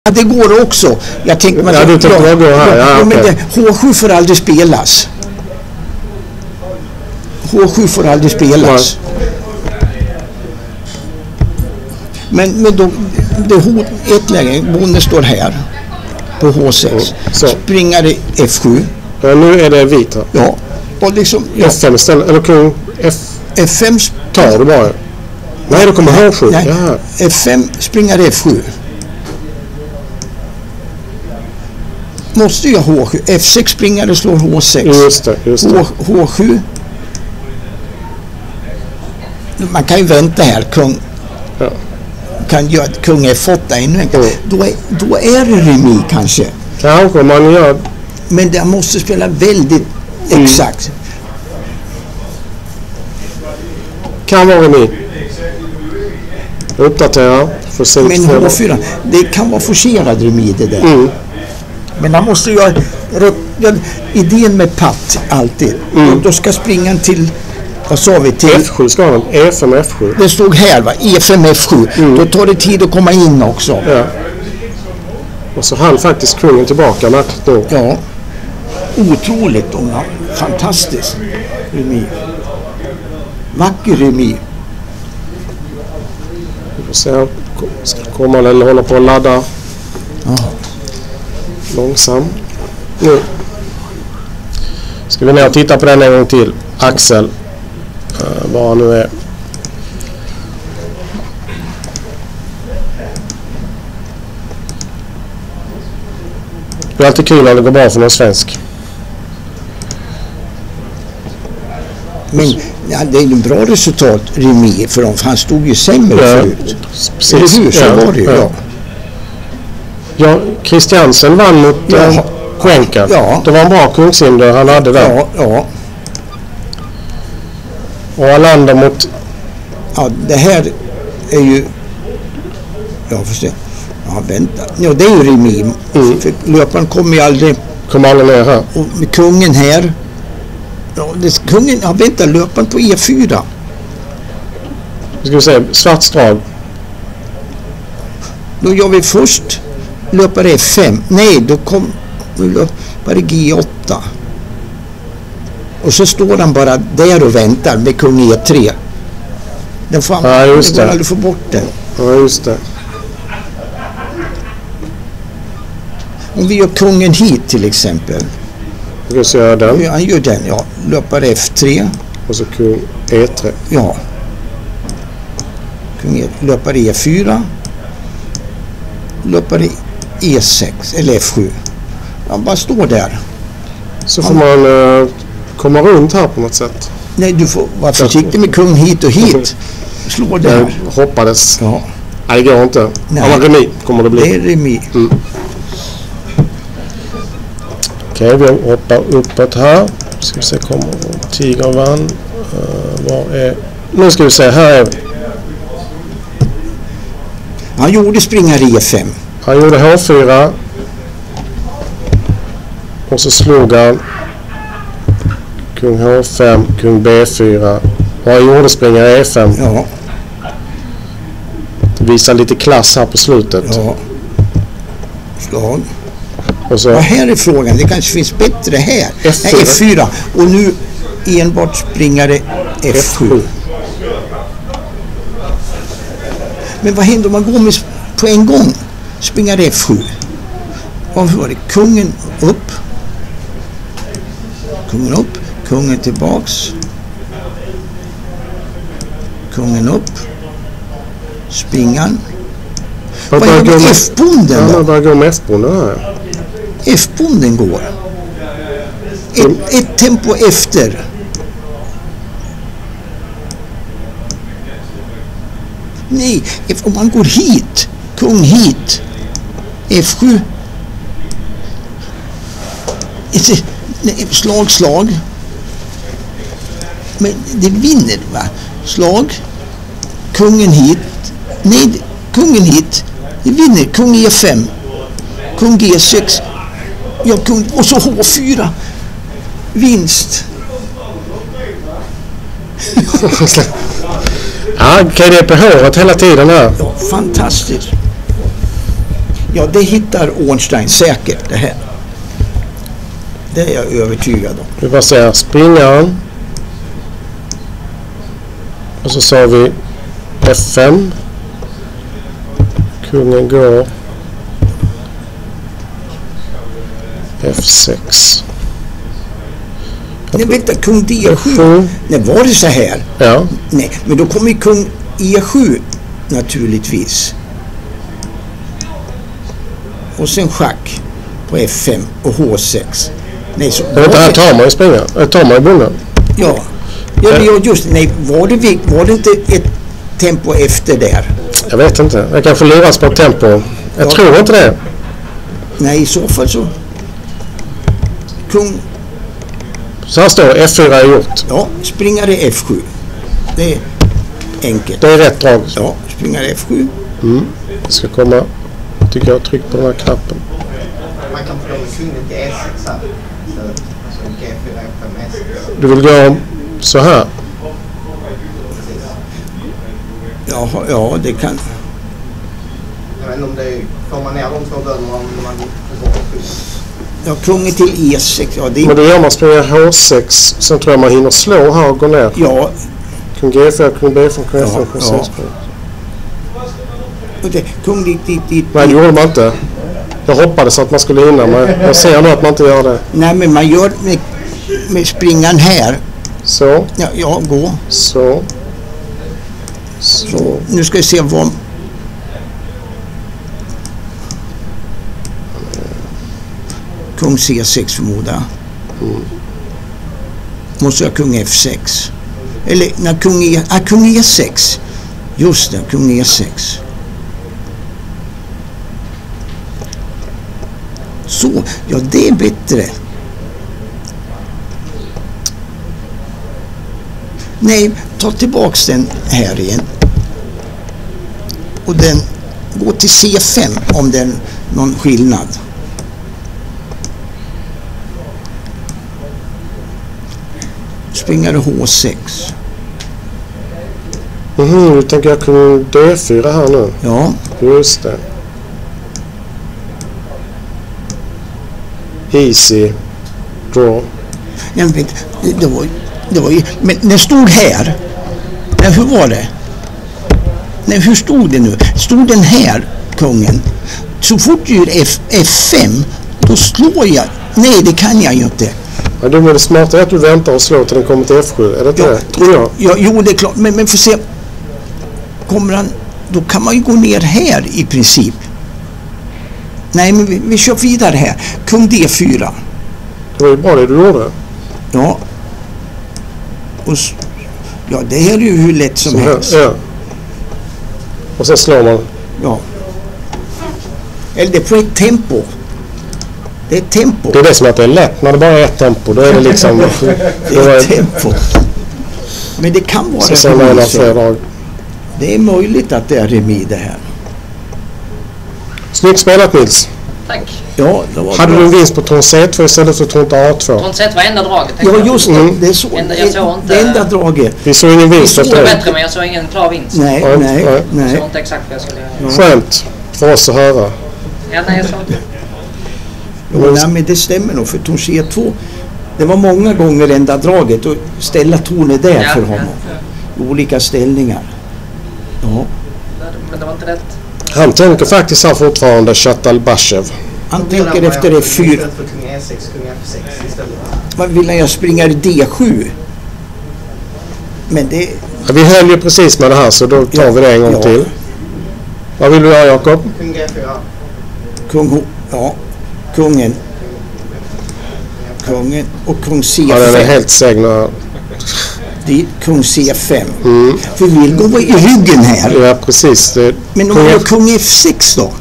Ja, det går också. Jag tänkte du tänkte vad går här. Ja, men H7 får aldrig spelas. H7 får aldrig spelas. Men då det ett läge, bonden står här på H6. Springare F7. Ja, nu är det vit här. Ja. Och liksom, F5 istället, eller kung F5 tar du bara. Nej, det kommer H7. Nej. F5 springare F7. Måste jag H7. F6 springare slår H6. Just det. H7. Man kan ju vänta här. Kan göra kung F8 ännu en gång. Då är det remis kanske. Kanske man gör. Men det måste spela väldigt exakt. Kan vara remis. Uppdatera. Men H4, det kan vara forcerad remis det där. Men man måste göra idén med patt alltid. Då ska springan till, vad sa vi till? F7 ska den. E5 F7. Det stod här va, E5 F7. Då tar det tid att komma in också. Ja. Och så hann faktiskt kungen tillbaka märkligt då. Ja. Otroligt unga. Fantastiskt. Remis. Vacker remis. Vi får se. Ska komma eller hålla på att ladda. Ja. Långsam. Nu ska vi ner och titta på den en gång till. Axel. Vad han nu är. Det är alltid kul när det går bra för någon svensk. Men ja, det är en bra resultat remis för dem. För han stod ju sämre förut. Precis. Eller hur? Så var det ju. Ja, Christiansen vann mot Skänka. Ja. Det var en bra kungsinder han hade där. Ja. Och Alander mot... Ja, det här är ju... Jag får se. Ja, vänta. Ja, det är ju remis. För löparen kommer ju aldrig... Kommer aldrig ner här. Och med kungen här... Ja, kungen... Ja, vänta. Löparen på E4. Nu ska vi se. Svart strag. Då gör vi först löpare F5. Nej, då kom löpare G8. Och så står han bara där och väntar med kung E3. Den får aldrig få bort den. Ja, just det. Om vi gör kungen hit till exempel. Ska vi göra den? Han gör den, ja. Löpare F3. Och så kung E3. Ja. Löpare E4. Löpare E6 eller F7. Han bara står där. Så får man komma runt här på något sätt. Nej, du får vara försiktig med kung hit och hit. Slå där. Jag hoppades. Ja. Nej, det går inte. Ja, remis kommer det bli. Det är remis. Okej, vi hoppar uppåt här. Ska vi se, kommer Tiger vann. Var är... Nu ska vi se, här är vi. Han gjorde springare E5. Han gjorde H4. Och så slog han kung H5, kung B4. Och han gjorde springare E5. Ja. Det visar lite klass här på slutet. Ja. Slag. Och så... Ja, här är frågan. Det kanske finns bättre här. F4. Nej, F4. Och nu enbart springare F7. Men vad händer om man går med på en gång? Springare F7. Vad var det? Kungen upp. Kungen upp. Kungen tillbaks. Kungen upp. Springan. Vad är det med F-bonden då? Ja, vad går med F-bonden här? F-bonden går. Ett tempo efter. Nej, om man går hit. Kung hit. F7. Slag. Men det vinner va? Slag. Kungen hit. Nej, kungen hit. Det vinner. Kung E5. Kung G6. Ja, kung. Och så H4. Vinst. Ja, KD på håret hela tiden här. Ja, fantastiskt. Ja, det hittar Ornstein säkert det här. Det är jag övertygad om. Vi bara säger springaren. Och så sa vi F5. Kungen går F6. Nej, vänta, kung D7. Nej, var det så här? Ja. Nej, men då kommer kung E7 naturligtvis. Och sen schack på F5 och H6. Nej, så Men här tar man ju springaren. Tar man ju bonden. Ja, just nej, var det inte ett tempo efter där? Jag vet inte. Jag kanske luras på ett tempo. Jag tror inte det. Nej, i så fall så. Kung. Så här står F4 är gjort. Ja, springare F7. Det är enkelt. Det är rätt drag. Ja, springare F7. Det ska komma. Tycker jag tryck på den här knappen. Man kan få med kungen till E6 här. Så G4 F5 S6. Du vill gå så här. Ja, det kan. Jag vet inte om det får man ner de två bönorna om man får bort kungen. Ja, kungen till E6. Ja, det är... Men då gör man springer H6. Sen tror jag man hinner slå här och gå ner. Ja. Kung G4, kung B5, kung F5, kung C6. Kung dit. Nej, det gjorde man inte. Jag hoppades att man skulle hinna, men jag ser nu att man inte gör det. Nej, men man gör med springan här. Så. Ja, gå. Så. Nu ska vi se vad... Kung C6 förmodar. Måste jag kung F6. Eller när kung E6. Just det, kung E6. Så, ja det är bättre. Nej, ta tillbaks den här igen. Och den går till C5 om det är någon skillnad. Springare H6. Nu tänker jag kung D4 här nu. Ja. Just det. Easy draw. Jag vet, det var ju, men den stod här. Nej, hur var det? Nej, hur stod det nu? Stod den här, kungen? Så fort du gör F5, då slår jag. Nej, det kan jag ju inte. Ja, det är smart att du väntar och slår till den kommer till F7. Är det inte det? Tror jag. Ja, jo, det är klart. Men får se. Kommer han, då kan man ju gå ner här i princip. Nej, men vi kör vidare här. Kung D4. Det var ju bra det du gjorde. Ja. Och, ja, det här är ju hur lätt som helst. Ja. Och sen slår man. Ja. Eller det är på ett tempo. Det är tempo. Det är det som att det är lätt. När det bara är ett tempo, då är det liksom... det är tempo. Men det kan vara så. Det är möjligt att det är remis det här. Snyggt spelat, Nils. Tack. Ja, det var hade bra. du en vinst på ton C2 istället för ton A2? Ton C1 var enda draget. Ja, just det. Det är så. Jag såg inte... Det enda draget. Vi såg ingen vinst. Det var bättre, men jag såg ingen klar vinst. Nej. Jag såg inte exakt vad jag skulle göra. Skönt för oss att höra. Ja, nej, jag såg inte. Jo, nej, men det stämmer nog för ton C2. Det var många gånger enda draget och ställa toner där för honom. Olika ställningar. Ja. Men det var inte rätt. Han tänker faktiskt här fortfarande Chatalbashev. Han tänker efter det 4. För kung E6, kung F6 istället. Vad vill jag springa D7? Men det... Ja, vi höll ju precis med det här så då tar vi det en gång till. Vad vill du göra, Jakob? Kung G4. Kungen och kung C5. Ja, den är helt segna. Det är kung C5. För vi vill gå i ryggen här. Ja, precis. Men om vi har kung F6 då?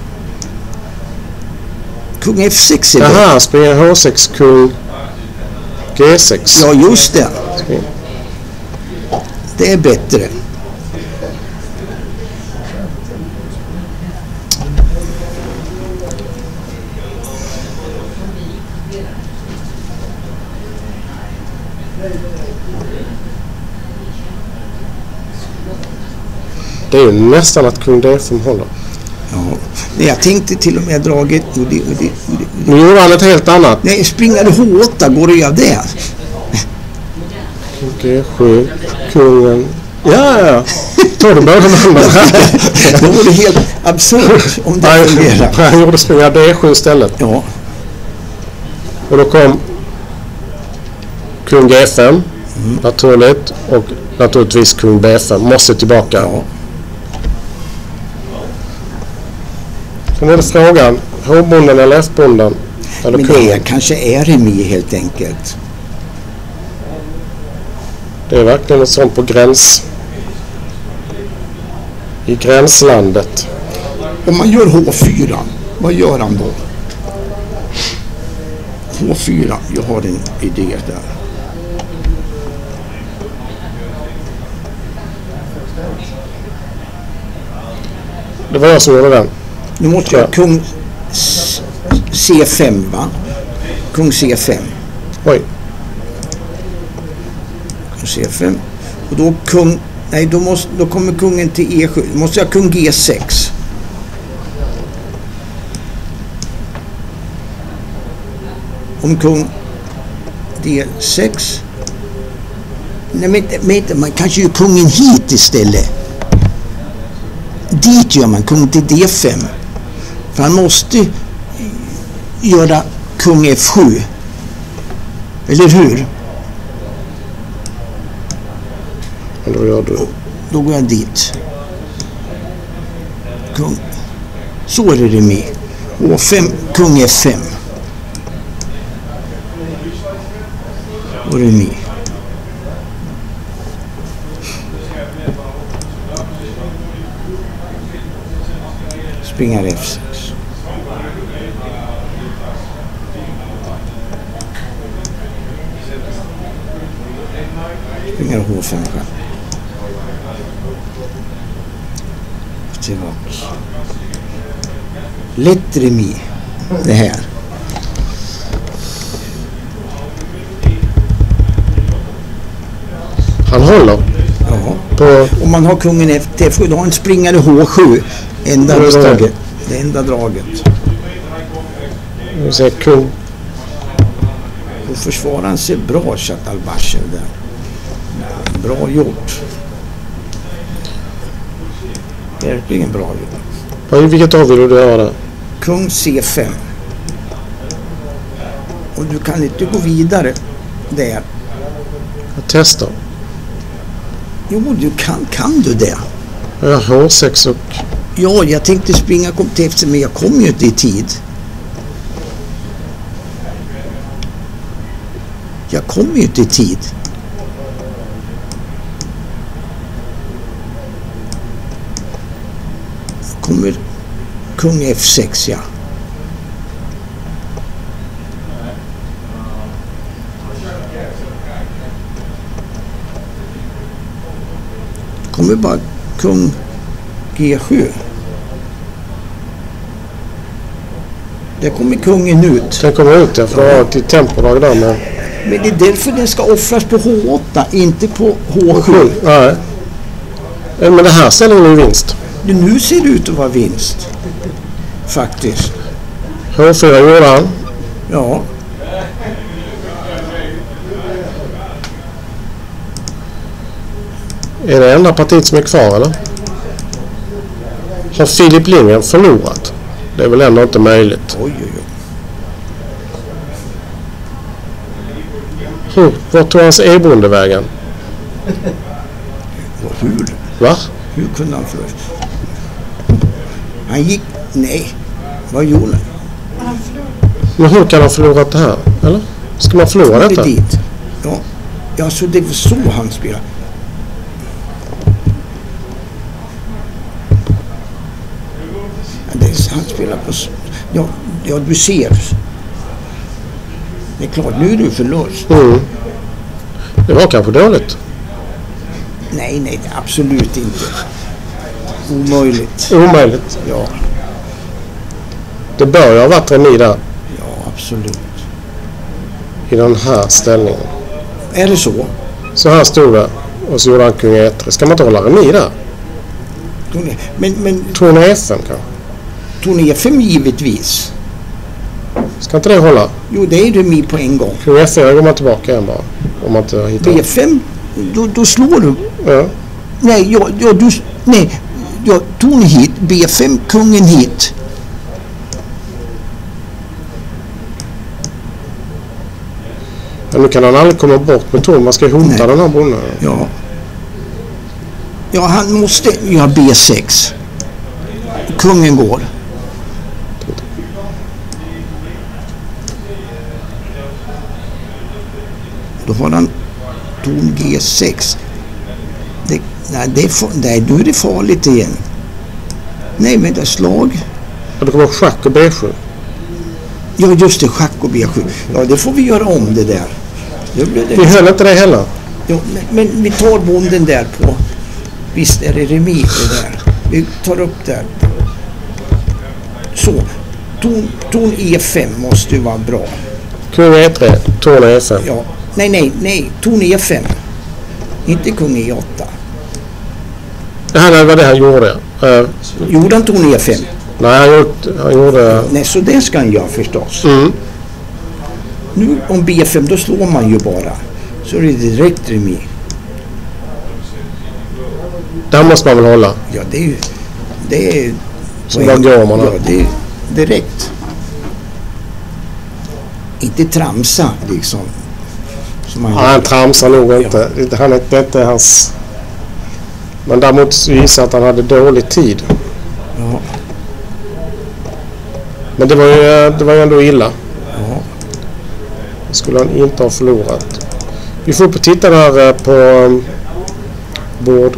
Kung F6 är det. Jaha, springer H6, kung G6. Ja, just det. Det är bättre. Det är ju nästan att kung D5 håller. Ja. Nej, jag tänkte till och med draget. Nu gjorde han ett helt annat. Nej, springade H8, går det av det? G7, kungen. Ja. Tar du båda de andra? Då var det helt absurt om det fungerar. Han gjorde springa D7 istället. Ja. Och då kom kung G5 naturligt och naturligtvis kung B5 måste tillbaka. Ja. Sen är det frågan, H-bonden eller F-bonden? Eller Men kungen? det kanske är remi helt enkelt. Det är verkligen ett sånt på gräns. I gränslandet. Om man gör H4, vad gör han då? H4, jag har en idé där. Det var jag som gjorde den. Nu måste jag kung C5, va? Kung C5. Oj. Kung C5. Och då kung... Nej, då kommer kungen till E7. Då måste jag kung G6. Om kung D6. Nej, men man kanske gör kungen hit istället. Dit gör man kung till D5. För han måste göra kung F7. Eller hur? Och då gör du. Då går jag dit. Kung. Så är det med. H5, kung F5. Och det är med. Springer F6. Springer H5 själv. Tillbaks. Lätt remi. Det här. Han håller. Ja. På... Om man har kungen F7, då har en springare H7. Enda draget. Det enda draget. Vi ser kung. Och försvararen ser bra, Chatalbasher där. Bra gjort. Verkligen bra gjort. Vilket av vill du göra? Kung C5. Och du kan inte gå vidare där. Jag testar. Jo, du kan du det? Jag har H6 och... Ja, jag tänkte springa kom till efter, men jag kom ju inte i tid. Jag kom ju inte i tid. Kommer kung F6, ja. Kommer bara kung G7. Där kommer kungen ut. Den kommer ut, ja, för att ha ett tempodrag där med... Men det är därför den ska offras på H8, inte på H7. Nej. Men det här ställer nu vinst. Nu ser det ut att vara vinst. Faktiskt. H4 gjorde han. Ja. Är det enda partiet som är kvar, eller? Har Filip Lindgren förlorat? Det är väl ändå inte möjligt. Oj, oj, oj. Vart tog hans e-bondevägen? Hur? Va? Hur kunde han förlora? Han gick... Nej. Vad gjorde han? Men hur kan han förlora det här? Eller? Ska man förlora detta? Dit. Ja, så det var så han spelade. Han spelar på... Ja, du ser. Det är klart, nu är du förlust. Mm. Det var kanske dåligt. Nej, absolut inte. Omöjligt. Omöjligt? Ja. Det bör ju ha varit remi där. Ja, absolut. I den här ställningen. Är det så? Så här stod det. Och så gjorde han kung E3. Ska man inte hålla remi där? Men... Tror ni F5 kanske? ton E5 givetvis. Ska inte det hålla? Jo, det är remis på en gång. Kung F4 går man tillbaka igen bara. Om man inte hittar. B5, då slår du. Ja. Nej, ton hit, B5, kungen hit. Men nu kan han aldrig komma bort med ton. Man ska hota den här bonden. Ja, han måste göra B6. Kungen går. Då har han ton G6. Då är det farligt igen. Nej, men det är slag. Ja, det kommer schack och B7. Ja, just det, schack och B7. Ja, det får vi göra om det där. Vi höll inte det heller. Ja, men vi tar bonden där på. Visst är det remis det där. Vi tar upp där. Så. Ton E5 måste ju vara bra. Kung E3, ton E5. Ja. Nej. Ton E5. Inte kung E8. Det här var det han gjorde. Gjorde han ton E5? Nej, han gjorde... Nej, så det ska han göra förstås. Mm. Nu om B5, då slår man ju bara. Så är det direkt remis. Där måste man väl hålla. Ja, det är så vad gör man då? Ja, det är direkt. Inte tramsa liksom. Han tramsar nog inte. Ja. Han är inte hans... Men däremot visar att han hade dålig tid. Ja. Men det var ju ändå illa. Ja. Det skulle han inte ha förlorat. Vi får titta där på bord.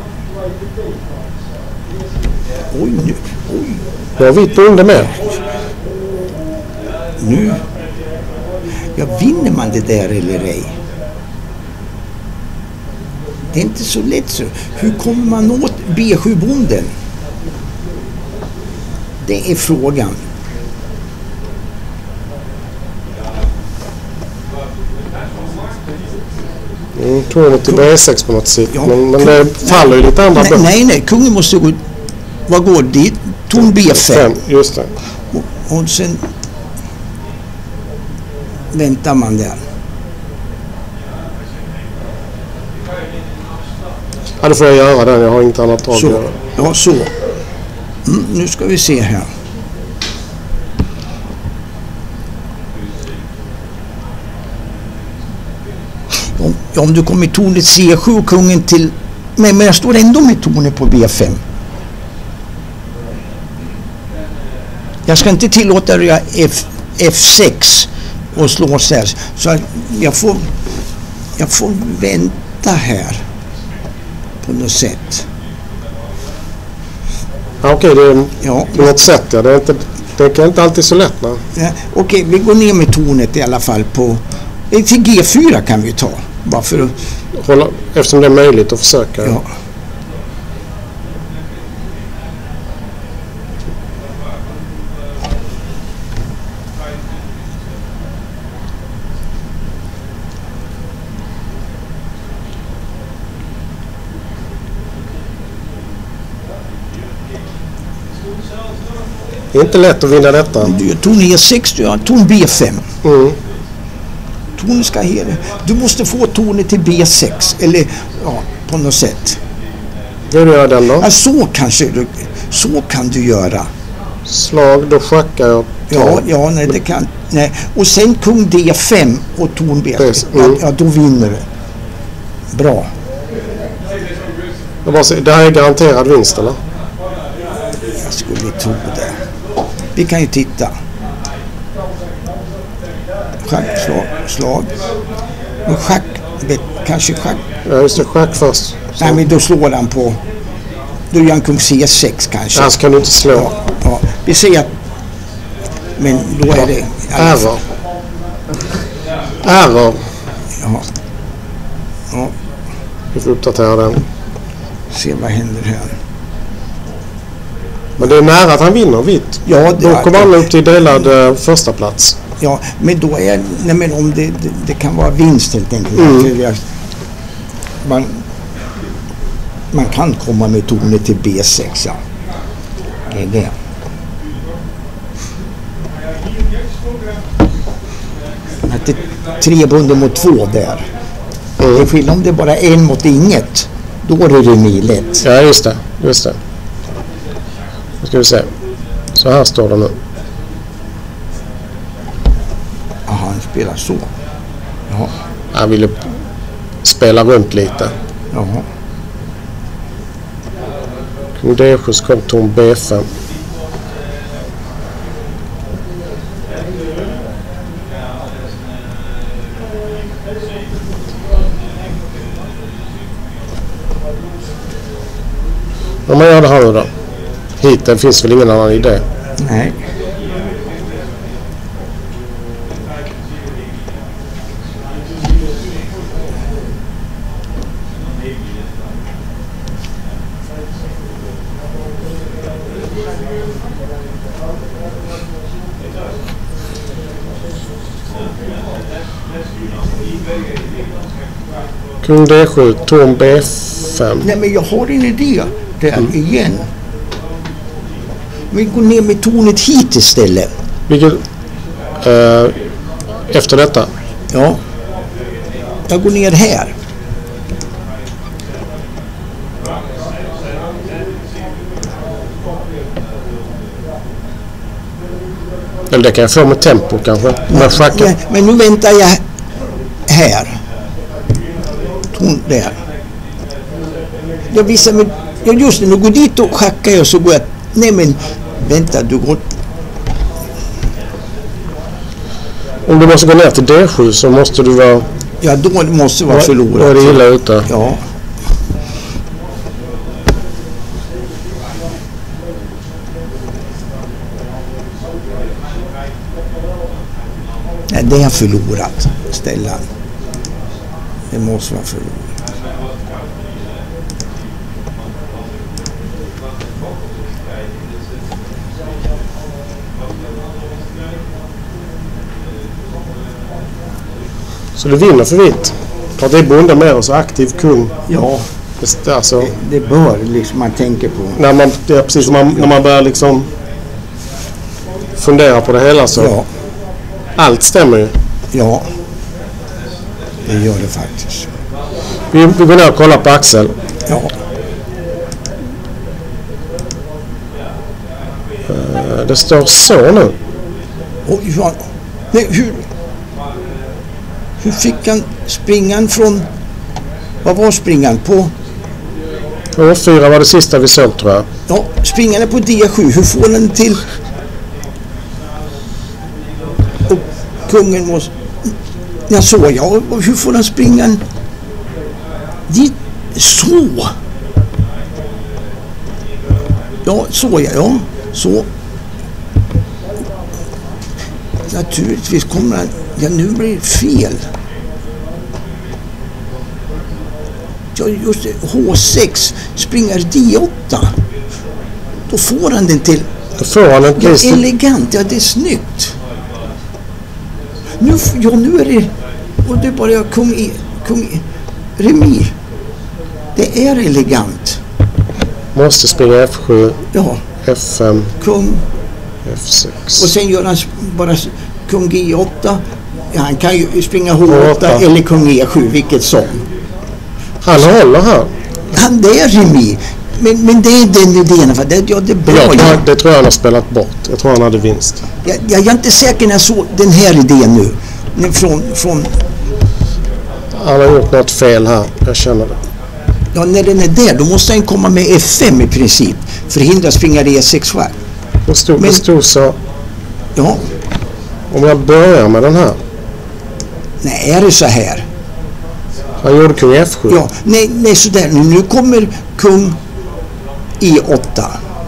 Oj. Nu har vit bonde med. Nu. Ja, vinner man det där eller ej? Det är inte så lätt så. Hur kommer man åt B7-bonden? Det är frågan. Tornet till B6 på något sätt. Ja, men det faller ju lite andra. Nej. Kungen måste gå... Vad går dit? Ton B5. Just det. Och sen väntar man där. Ja, då får jag göra den. Jag har inget annat att göra. Ja, så. Nu ska vi se här. Om du kommer tonet C7 och kungen till... Men jag står ändå med tonet på B5. Jag ska inte tillåta dig F6 och slå så här. Så jag får vänta här på något sätt. Ja, okej, det är på något sätt. Ja. Det är inte alltid så lätt. Ja, okej, vi går ner med tonet i alla fall på... Till G4 kan vi ta. Bara för att... Hålla, eftersom det är möjligt att försöka. Ja. Det är inte lätt att vinna detta. Ton E6, du har ton B5. Mm. Tonen ska hela. Du måste få tonen till B6. Eller på något sätt. Vill du göra den då? Ja, så kan du göra. Slag, då schackar jag. Ja, nej, det kan. Nej. Och sen kung D5 och ton B6. Ja, då vinner du. Bra. Det här är garanterad vinst, eller? Jag skulle tro det. Vi kan ju titta. Schack, slag. Och schack, kanske schack. Ja, just det, schack först. Så. Nej, men då slår han på... Då gör han kung C6 kanske. Annars kan du inte slå. Ja. Vi ser att... Men då är det... Error. Ja. Vi får uppdatera den. Se vad händer här. Men det är nära att han vinner vitt. Ja, då kommer han upp till delad första plats. Ja, men då är... Nej, men om det kan vara vinst helt enkelt. Man kan komma med tonet till B6, ja. Det är det. Att det är 3 bunden mot 2 där. Det är skillnad om det är bara 1 mot inget. Då är det remis lätt. Ja, just det. Nu ska vi se. Så här står det nu. Ja, han spelar så. Ja. Han ville spela runt lite. Ja. Kung D7 så kom ton B5. Om man gör det här nu då. Hiten finns väl ingen annan idé. Nej. Kung D7, ton B5. Nej, men jag har en idé där igen. Vi går ner med tornet hit istället. Vilket, efter detta? Ja. Jag går ner här. Eller det kan jag få med tempo kanske. Med schacken. Men nu väntar jag här. Torn där. Jag visar mig. Ja, just det, nu går dit och schackar jag så går jag. Nej, men vänta, du går. Om du måste gå ner till D7 så måste du vara... Ja, då måste vara förlorat. Då är det illa ute. Ja. Nej, det är förlorat. Stellan. Det måste vara förlorat. Så du vinner för vitt. För det är bonden med oss, aktiv kung. Ja, Alltså, det bör liksom man tänker på. när man, det är precis som när man börjar liksom fundera på det hela så. Ja, Allt stämmer ju. ja. Det gör det faktiskt. Vi går ner och kollar på Axel. Ja. Det står så nu. Oj, fan. Nej, hur fick han springan från... Vad var springan på? H4 var det sista vi såg, tror jag. Ja, springan är på D7. Hur får den till... Och kungen måste... Jag såg jag. Och hur får den springan dit? Så! Ja, så ja. Så. Naturligtvis kommer han... Ja, nu blir det fel. Ja, just det. H6 springer D8. Då får han den till... Då får han en Ja, elegant. Ja, det är snyggt. Nu är det... Och det är bara kung remis. Det är elegant. Måste springa F7, Ja. F5, Kung. F6. Och sen gör han bara kung G8. Ja, han kan ju springa H8 eller kung E7, vilket som. Han håller här. Det är remis. Men det är den idén. Det är bra. Det tror jag han har spelat bort. Jag tror han hade vinst. Jag är inte säker när jag såg den här idén nu. Från... Han har gjort något fel här. Jag känner det. Ja, när den är där, då måste han komma med F5 i princip. Förhindra springa E6 square. Det stod så... Ja. Om jag börjar med den här. Nej, är det så här? Han gjorde kung F7. Ja, nej sådär. Nu kommer kung E8.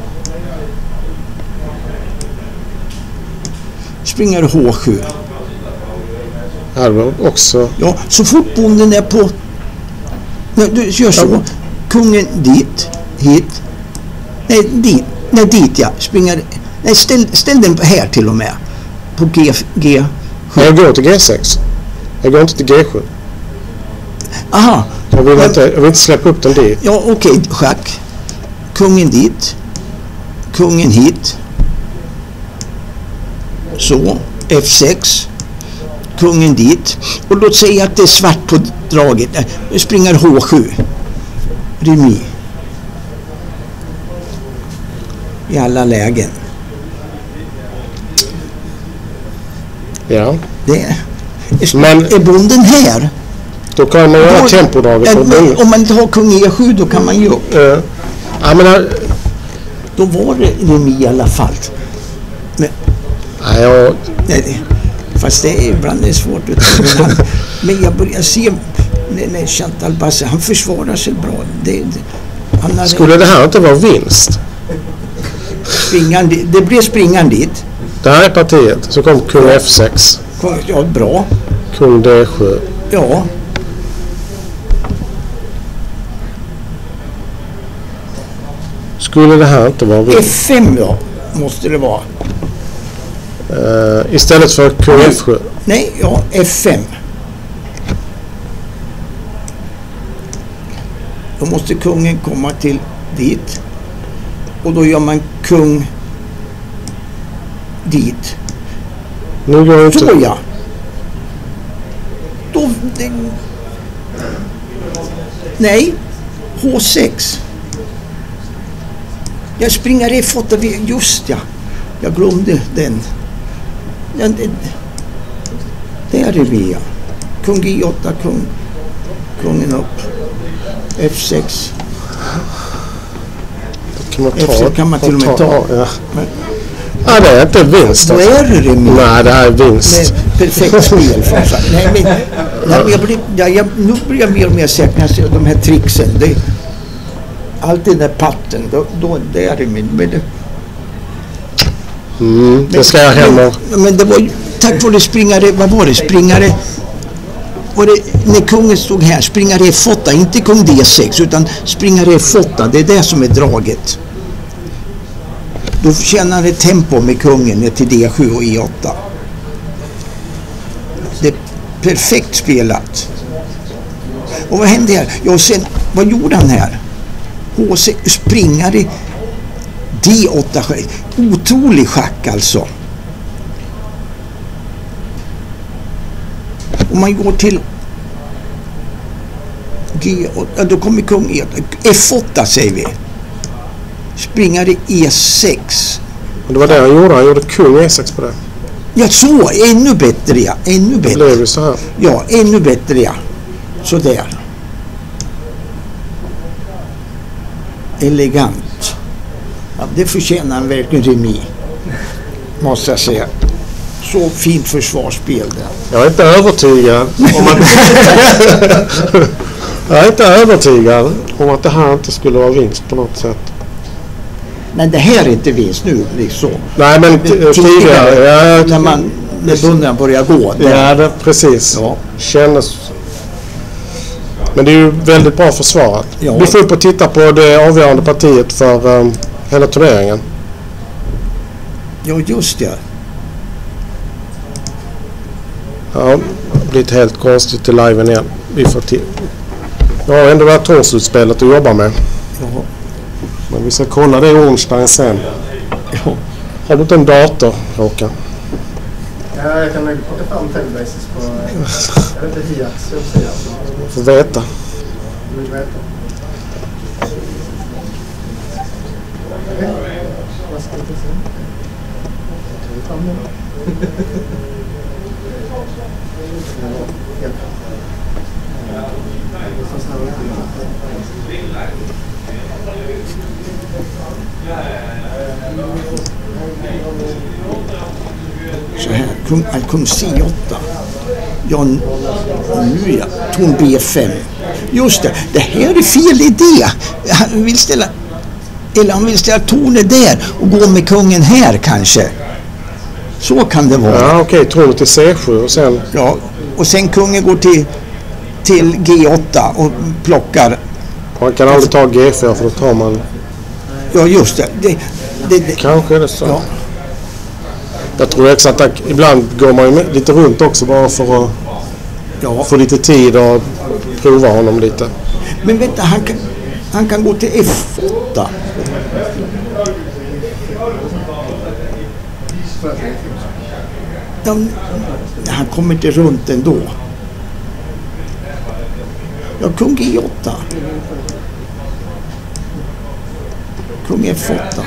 Springer H7. Här var också... Ja, så fort bonden är på... Nej, du gör så. Ja. Kungen dit, hit. Nej, dit. Nej, dit ja. Springer... Nej, ställ den här till och med. På G7. Jag går till G6. Jag går inte till G7. Aha. Jag vill inte släppa upp den dit. Ja, okej. Schack. Kungen dit. Kungen hit. Så, F6. Kungen dit. Och låt säga att det är svart på draget. Nu springer H7. Remis. I alla lägen. Ja. Men är bonden här? Då kan man göra tempodraget. Om man inte har kung E7 då kan man ju upp. Jag menar, då var det remis i alla fall. Men, nej, fast det är ibland är svårt att men jag börjar se när Chantal Basse, han försvarar sig bra. Skulle det här inte vara vinst? Det blir springan dit. Det här är partiet. Så kom kung F6. Ja, bra. Kung D7. Ja. Skulle det här inte vara vinst? F5 då, måste det vara. Istället för kung F7. Nej, ja, F5. Då måste kungen komma till dit. Och då gör man kung dit. Nu går inte. Så ja. Då, nej, H6. Jag springer F8. Just ja. Jag glömde den. Det är remis. Kung G8, kungen upp. F6. F6 kan man till och med ta. Ja, det är inte vinst. Då är det remis. Nej, det här är vinst. Perfekt spel. Nu blir jag mer och mer säker när jag ser de här tricksen. Allt den där patten, då det är remis. Det ska jag hem och... Men det var tack vare springare, vad var det? Springare... Var det, när kungen stod här, springare F8, inte kung D6 utan springare F8, det är det som är draget. Då känner det tempo med kungen ner till D7 och E8. Det är perfekt spelat. Och vad hände här? Ja, sen, vad gjorde han här? H6, springare D8, otrolig schack alltså. Om man går till G8, då kommer kung E8. F8 säger vi. Springare E6. Och det var det han gjorde. Han gjorde kung E6 på det. Ja, så. Ännu bättre, ja. Ännu bättre. Det blev ju så här. Ja, ännu bättre, ja. Så där. Elegant. Ja, det förtjänar han verkligen remis. Måste jag säga. Så fint försvarsspel där. Jag är inte övertygad om att jag är inte övertygad om att det här inte skulle vara vinst på något sätt. Men det här är inte vinst nu liksom. Nej, men tidigare när bunden börjar gå. Ja, det, precis. Ja. Kännes. Men det är ju väldigt bra försvarat. Ja. Vi får upp och titta på det avgörande partiet för hela turneringen. Ja, just det. Ja, det har blivit helt konstigt till liven igen. Vi får till. Jag har ändå det här torsutspelet att jobba med. Ja. Men vi ska kolla det onsdagen sen. Ja. Har du inte en dator, Håkan? Ja, jag kan plocka fram Tailbasis på... Jag vet inte Hiax, jag säger. Får veta. Du vill veta. Vad ska jag se? Jag tar fram den. Så här, kung C8. Ja, nu ja, ton B5. Just det, det här är fel idé. Han vill ställa tornet där och gå med kungen här kanske. Så kan det vara. Ja, okej, tornet till C7 och sen... Ja, och sen kungen går till G8 och plockar. Man kan aldrig ta G4 för då tar man... Ja, just det. Kanske är det så. Ja. Jag tror exakt att ibland går man ju lite runt också bara för att få lite tid och prova honom lite. Men vänta, han kan gå till F8. Han kommer inte runt ändå. Ja, kung G8. Kung F8.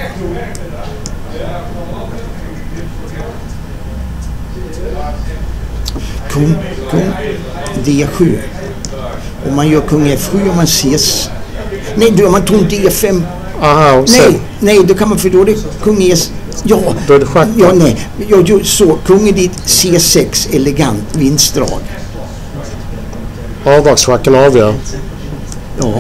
Kung D7. Om man gör kung F7 och man ses. Nej, då man tog D5. Aha, nej, då kan man för då är det kung E. Ja, då är det schack. Ja, nej. Jag så kungen dit C6 elegant vinstdrag. Avdragsschacken avgör. Ja.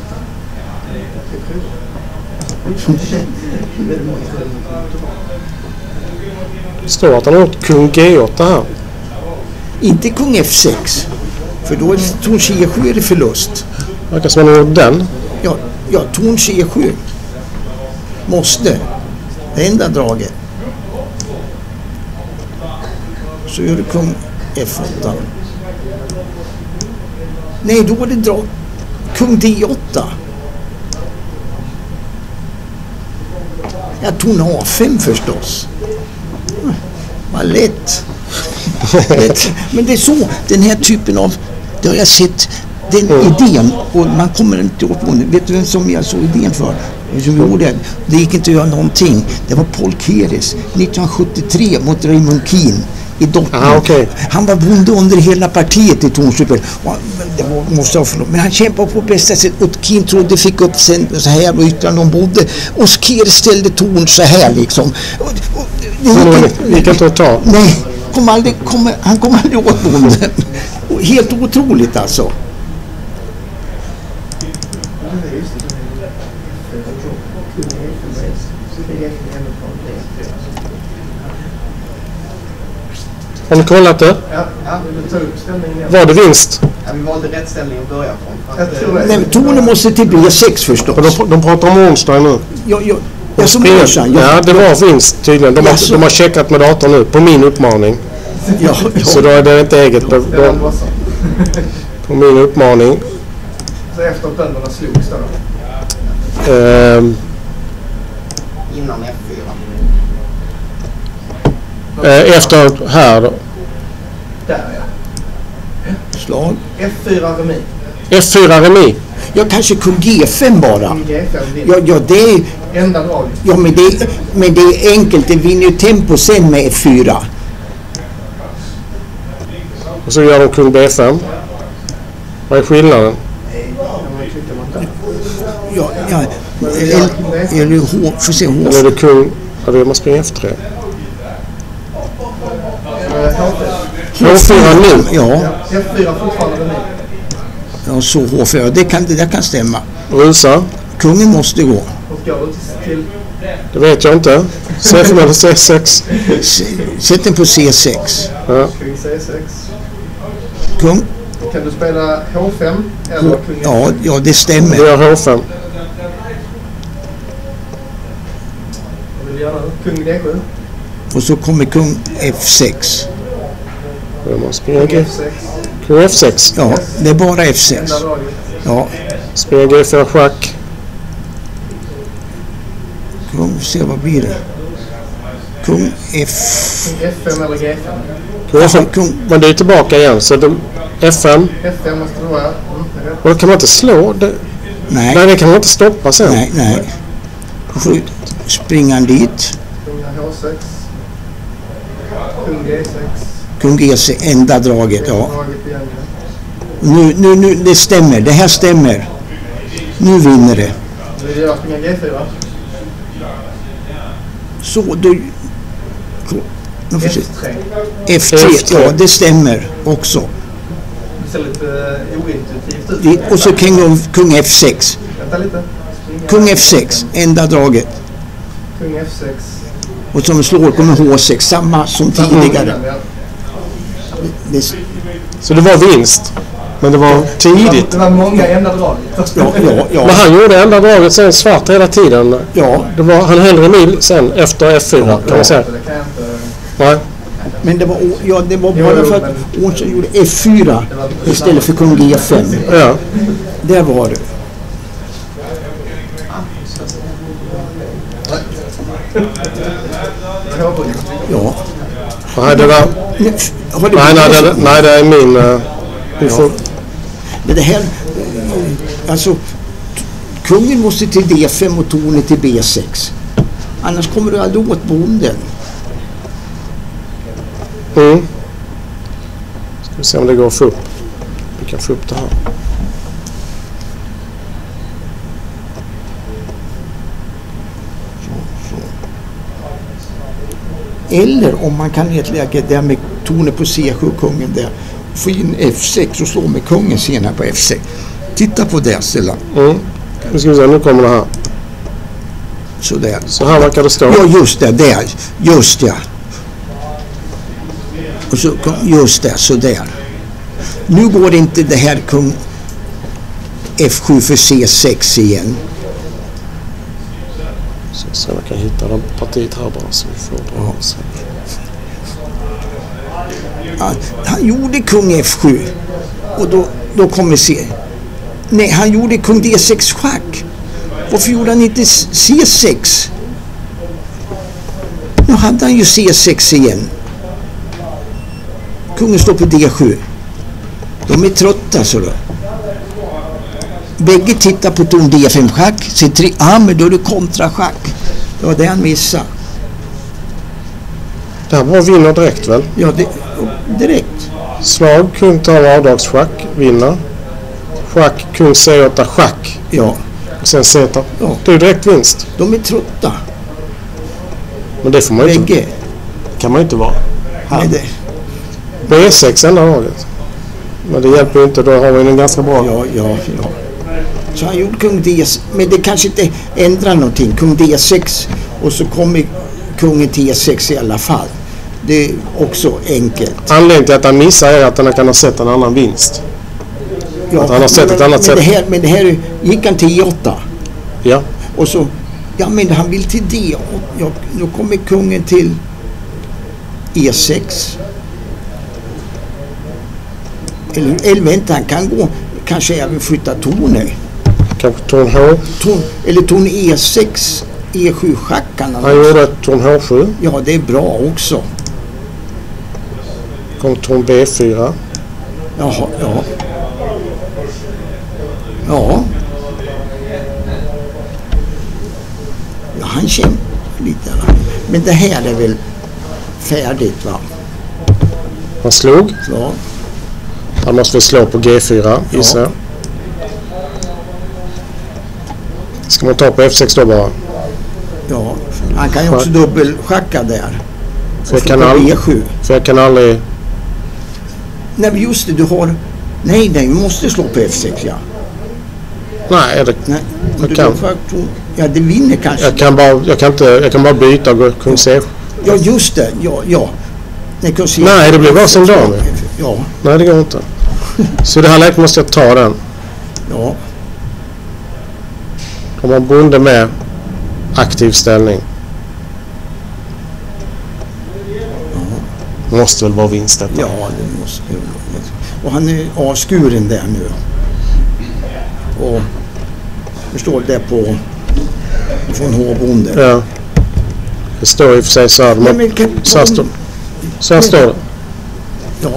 Det står att han har gjort kung G8 här. Inte kung F6. För då är torn C7 är det förlust. Verkar som han har gjort den. Ja, torn C7. Måste. Det enda draget. Så gör du kung F8. Nej, då var det drag. Kung D8. Ja, torn A5 förstås. Vad lätt. Men det är så, den här typen av, det har jag sett, den idén, och man kommer inte åt på. Vet du vem som jag såg idén för? Det gick inte att göra någonting. Det var Paul Keres 1973 mot Raymond Keane i Dortmund. Okay. Han var bonde under hela partiet i tornsuper. Men han kämpade på bästa sätt, och Keane trodde fick upp sen så här och ytterligare någon bodde, och Keres ställde torn så här liksom. Det gick inte att ta. Nej, han kom aldrig åt bonden. Helt otroligt alltså. Har ni kollat det? Ja, vi tog upp ställningen. Var det vinst? Ja, vi valde rätt ställning att börja från. Nej, tornen måste till B6 förstås. De pratar om onsdag nu. Ja, som ja, det var vinst tydligen. De har checkat med datorn nu på min uppmaning. Ja. Så då är det inte eget på min uppmaning. Så efter att bönderna slogs då? Innan F4. Efter här då. Där ja. Slag. F4 remi. F4 remi. Ja, kanske kung G5 bara. Ja, det är... Enda drag. Ja, men det är enkelt. Det vinner ju tempo sen med F4. Och så gör de kung B5. Vad är skillnaden? Ja. Eller H, får se H. Eller är det kung... Ja, det måste springa F3. H4 nu? Ja. F4 fortfarande remi. Ja, så H4. Det kan stämma. Rusa? Kungen måste gå. Och går till... Det vet jag inte. C5 eller C6? Sätt den på C6. Ja. Kung C6. Kung? Kan du spela H5 eller kung F5? Ja, det stämmer. Det gör H5. Vad vill du göra? Kung D7. Och så kommer kung F6. Man springer Kung F6. Kung F6? Ja, det är bara F6. Ja. Springer G4 schack. Kung, se vad blir det? Kung F... Kung F5 eller G5? Kung F5. Men det är tillbaka igen. Så F5. F5 måste det vara. Och då kan man inte slå det. Nej. Nej, det kan man inte stoppa sen. Nej. Springa dit. Kung H6. Kung G6. Kung G6, enda draget, ja. Nu, det stämmer. Det här stämmer. Nu vinner det. Vill du göra springa G4? Så, då... F3. F3, ja, det stämmer också. Det ser lite ointuitivt ut. Och så kung F6. Vänta lite. Kung F6, enda draget. Kung F6. Och som slår kommer H6, samma som tidigare. Så det var vinst. Men det var tidigt. Det var många enda drag. Ja. Men han gjorde enda draget sen svart hela tiden. Ja. Det var, han hellre mil sen efter F4 kan man säga. Det kan jag inte... Nej. Men det var bara för att Ånsson gjorde F4 istället för kung G5. Ja. Där var det. Ja. Nej, det där... Nej, det är min... Men det här... Alltså... Kungen måste till D5 och tornet till B6. Annars kommer du aldrig åt bonden. Ska vi se om det går att få upp. Vi kan få upp det här. Eller om man kan nedlägga det med tornet på C7, kungen där. Få in F6 och slå med kungen senare på F6. Titta på det, Stella. Nu ska vi se, nu kommer det här. Sådär. Så här verkar det stå. Ja, just det, där. Just det. Och så, just det, sådär. Nu går inte det här kung F7 för C6 igen. Så jag kan hitta det partiet här bara så vi får det. Ja, han gjorde kung F7 och då kommer C. Nej, han gjorde kung D6 schack. Varför gjorde han inte C6? Nu hade han ju C6 igen. Kungen står på D7. De är trötta så då. Bägge tittar på ton D5 schack. Men då är det kontraschack. Det var det han missade. Det här var vinner direkt väl? Ja, direkt. Slag, kung tar avdragsschack, vinner. Schack, kung C8, schack. Ja. Och sen Z. Ja. Det är ju direkt vinst. De är trötta. Men det får man ju inte. Bägge. Kan man inte vara. Nej, det. B6 enda laget. Men det hjälper ju inte, då har vi en ganska bra. Ja. Så han gjorde kung D6, men det kanske inte ändrar någonting. Kung D6 och så kommer kungen till E6 i alla fall. Det är också enkelt. Anledningen till att han missar är att han kan ha sett en annan vinst. Ja, att han har sett ett annat sätt. Men det här gick han till E8. Ja. Och så, ja men han vill till D. Och då kommer kungen till E6. Eller vänta, han kan gå, kanske även flytta tornet. Kanske torn H. Eller torn E6, E7 schackan. Han gjorde ett torn H7. Ja, det är bra också. Kom torn B4. Jaha, ja. Ja, han kämpar lite. Men det här är väl färdigt, va? Han slog. Ja. Han måste väl slå på G4, gissar jag. Ska man ta på F6 då bara? Ja, han kan ju också dubbelschacka där. För jag kan aldrig... Nej, just det, du har... Nej, du måste slå på F6, ja. Nej, Nej, jag kan. Ja, det vinner kanske. Jag kan bara byta och gå kung C. Ja, just det, ja. Nej, det blir bara som dam. Ja. Nej, det går inte. Så det här läget måste jag ta den. Ja. Om man bonde med aktiv ställning. Ja. Måste väl vara vinst detta. Ja, det måste. Och han är avskuren där nu. Och förstår det på från H-bonden. Ja. Det står i och för sig så här. Så här står det. Ja.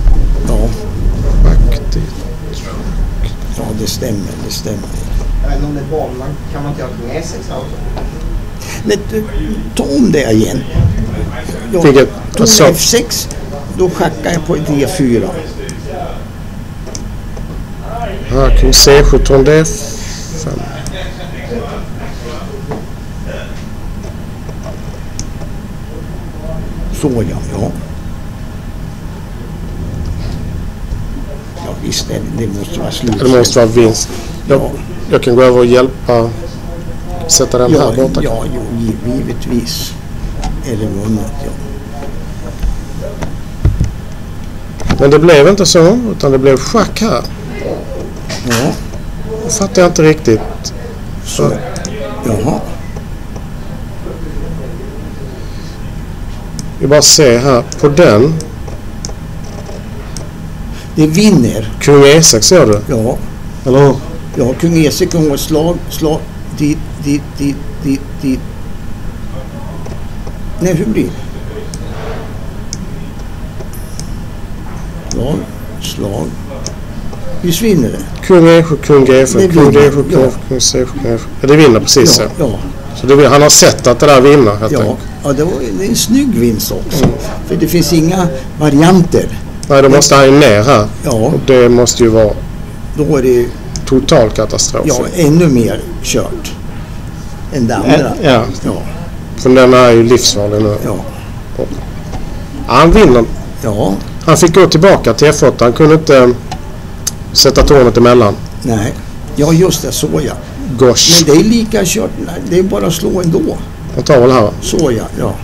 Ja, det stämmer. Om det är barn, kan man inte ha kung E6 också? Ta om det igen. Jag tog F6, då schackar jag på D4. Ja, kung C17 D5. Så ja. Ja visst, det måste vara slut. Det måste vara vinst. Jag kan gå över och hjälpa sätta den här borta. Ja, givetvis. Eller vunnet, ja. Men det blev inte så, utan det blev schack här. Ja. Det fattar jag inte riktigt. Så. Jaha. Vi bara ser här på den. Det vinner. Kung E6 ser du? Ja. Eller? Ja, kung E6 kan gå slag dit. Nej, hur blir det? Ja, slag. Visst vinner det? Kung E7, kung G7, Det kung vinner, D7, ja. kung C7, kung F7. Ja, det vinner precis. Ja, ja. Så han har sett att det där vinner. Ja, det är en snygg vinst också. För det finns inga varianter. Nej, då måste han ju ner här. Ja. Och det måste ju vara Då är det total katastrof. ännu mer kört än det andra. Ja. Ja. För den är ju livsfarlig nu. Ja. Han vinner. Ja. Han fick gå tillbaka till F8. Han kunde inte sätta tornet emellan. Nej. Ja, just det. Så ja. Gosh. Men det är lika kört. Nej, det är bara att slå ändå. Han tar väl här. Så ja.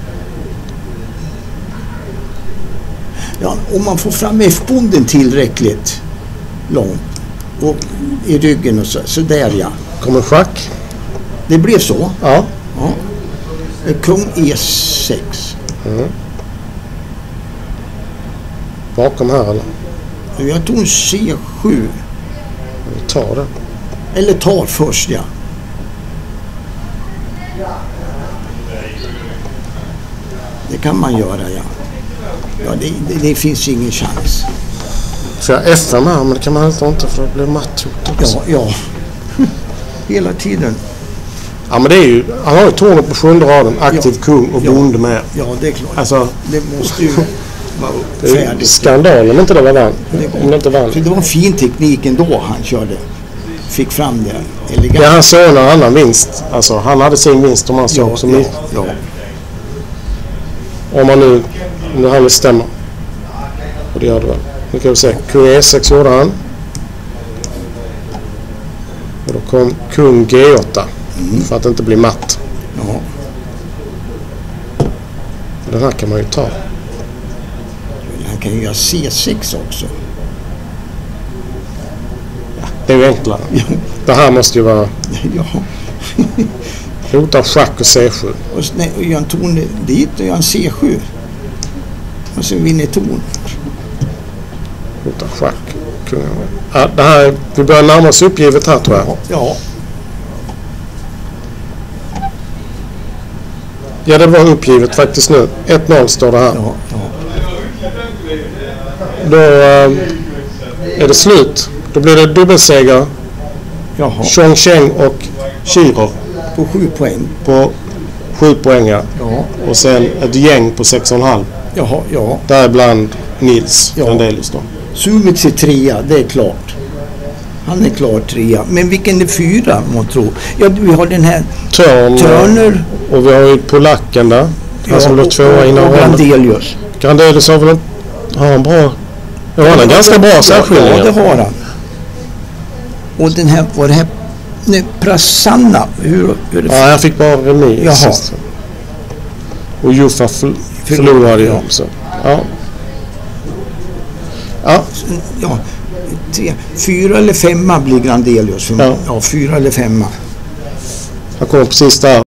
Ja, om man får fram F-bonden tillräckligt långt och i ryggen och så där ja. Kommer schack. Det blev så. Ja. Ja. Kung E6. Bakom här eller? Jag tog en C7. Vi tar det. Eller tar först ja. Det kan man göra ja. Ja, det finns ingen chans. För jag F5 här, men det kan man inte för det blir matthot också. Ja. Hela tiden. Ja, men det är ju, han har ju tornet på 7:e raden, aktiv kung och bonde med. Ja, det är klart. Alltså, det måste ju vara det är färdigt. skandal om inte det var vann. Om det inte vann. Så det var en fin teknik ändå han körde. Fick fram det. Elegant. Ja, han såg en annan vinst. Alltså, han hade sin vinst om han såg som ja. Om man nu han vill stämma. Och det gör det väl. Nu kan vi se. Kung E6 gjorde han. Och då kom kung G8. För att inte bli matt. Ja. Den här kan man ju ta. Han kan ju göra C6 också. Ja, det är ju enklare. Ja. Det här måste ju vara Ja. hota schack och C7. Och gör en ton dit och gör en C7. Och så vinner ton. Hota schack. Ja, det här, vi börjar närma oss uppgivet här tror jag. Ja. Ja, det var uppgivet faktiskt nu. 1-0 står det här. Ja. Då är det slut. Då blir det dubbelseger. Jaha. Chongqing och Kirov På 7 poäng. på 7 poäng. Ja. Och sen ett gäng på 6,5. Jaha, ja. Däribland Nils Grandelius då. Sumitz är 3, det är klart. Han är klar 3. Men vilken är 4 man tror? Ja, vi har den här Turner. Och vi har ju polacken där. Han som låg 2 innan. Och Grandelius. Grandelius har väl en bra... Ja, han har ganska bra särskiljningar. Ja, det har han. Och den här, var det här... Nej, Prasanna. Hur är det? Ja, jag fick bara remis. Jaha. Och Juffa förlorade ju också. Ja. Ja, 4 eller 5 blir Grandelius. Ja. Ja, 4 eller 5. Han kommer precis där.